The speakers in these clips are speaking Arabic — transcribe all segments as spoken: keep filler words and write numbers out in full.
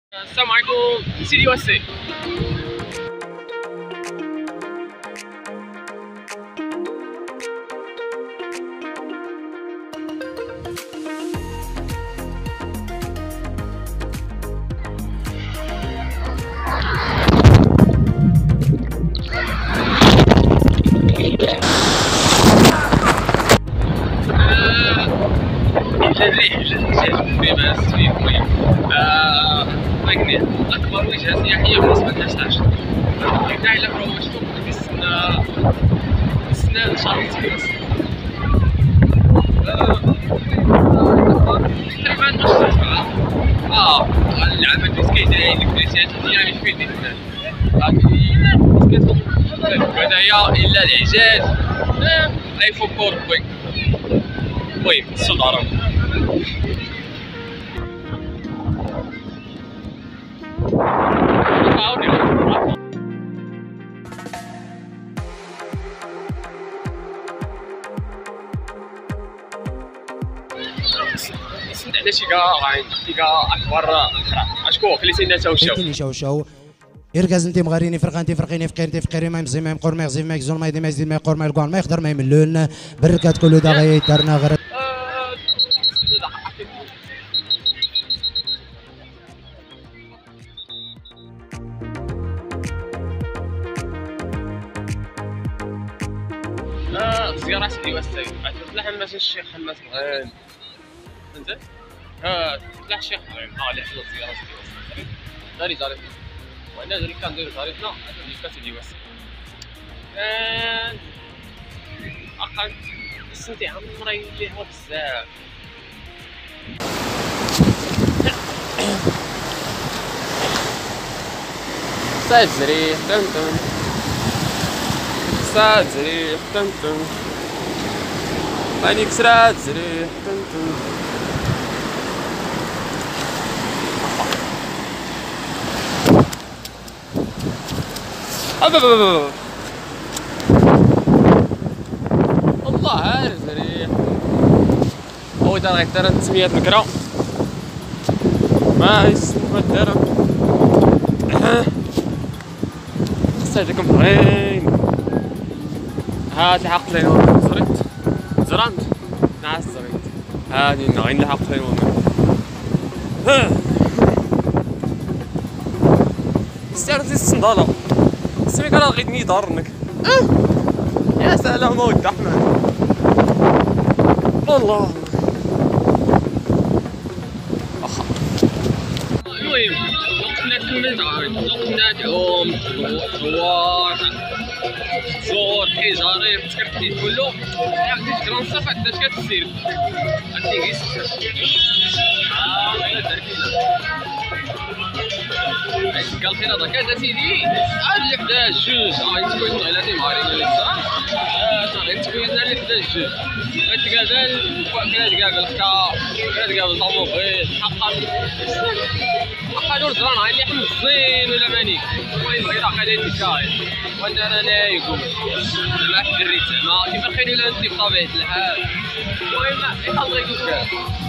السلام عليكم سيدي وسي. أكبر وجهة سياحية بالنسبة للتاشت. كاع إلا كروش فوق كيستنى كيستنى شهر تقريبا تقريبا نص ساعة. اه العام اللي كيداير الكريسيات ديالي في يدي هنا هنايا إلا الإعجاز أيفون كور بوي المهم الصدارة. عندنا شي كاع كاع اكبر اشكو خليتينا تاوشاو كاين شاوشاو إركاز انت مغاريني فرقه انت فرقيني فقير انت فقيري ما يمزي ما يمقور ما يغزي ما يكزون ما يدي ما يزيد ما يقور ما يلقون ما يقدر ما يملون بركات كله دا غيترنا غير لا زيارات اللي واسعين طلع حماس الشيخ حماس بغان فهمت ها طلع الشيخ بغان اه اللي حصلت زيارات اللي واسعين داري زارتنا وانا دري كندير زارتنا هذا اللي كاس اللي واسع ااا اقل السنتي عمري ليها بزاف سازري تم سرعة زريح تنتن عينيك سرعة زريح تنتن أبابابابا الله عارف زريح هو دار غيدار تسميات الكرا ما يسمى دار ساعدكم بغين هاد الحق لين ورا زريت زرانت نعس زريت هادي نغين الحق لين ورا سيرتي الصندالة سميك راه غيدني دارنك يا سلام ولد احمد والله واخا المهم وقتنا كملت عارف وقتنا تعوم حوار زور حجاري تكرتي كله عندي كران صافا حتى اش كتسير عندي غير اه غير دركينا قال خير هذاك هذا سيدي عاد اللي حدا جوج اه تكون غير ماري اه غير تكون اللي حدا جوج غتقابل كنا تقابل حكا كنا تقابل طوموبيل حقا حقا نور زران عندي حمص زين ولا مانيك المهم غير هكا داير الشاي وانا انا نايكم ما حد دريت زعما كيما الخير ولا انت بطبيعه الحال المهم يخلص غير كاع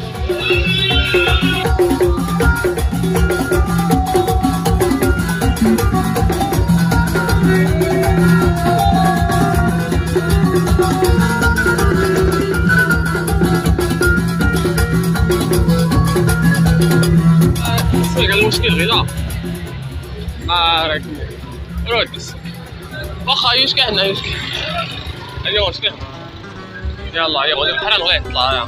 المشكل غير ما راك رود بس واخا يشكى هنا يشكى اليوم يشكى يلا يا ولد الحرام غير يطلع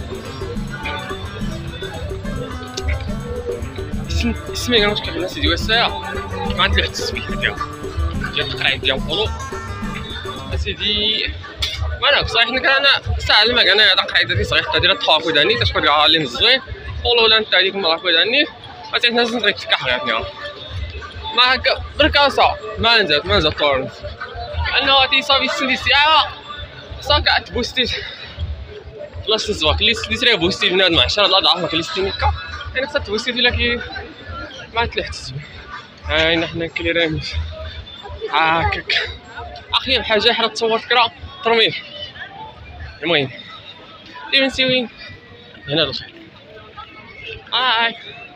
اسم اسمي انا مشكل الناس ديال الساعه ما عندي واحد التسميه ديالها ديال التقريع ديال فولو اسيدي وانا بصح حنا كان ساعه لما كان هذا قاعده في صغير ديال الطواف وداني تشكون كاع اللي مزوين فولو ولا انت عليكم راك وداني ما تعرف ناس نغير تكح حياتنا ما هكا بركاسة ما نزلت ما نزلت تورنت انه تيصافي ستين ساعة صاكا تبوستي بلاصة الزواق اللي تري بوستي بنادم عشرة الاضعاف اللي ستين هكا يعني خصها تبوستي ولكن ما تلحقش هاينا حنا كليرين هاكاك اخي حاجة حرا تصور كرا ترميه المهم اللي نسيوين هنا الخير. هاي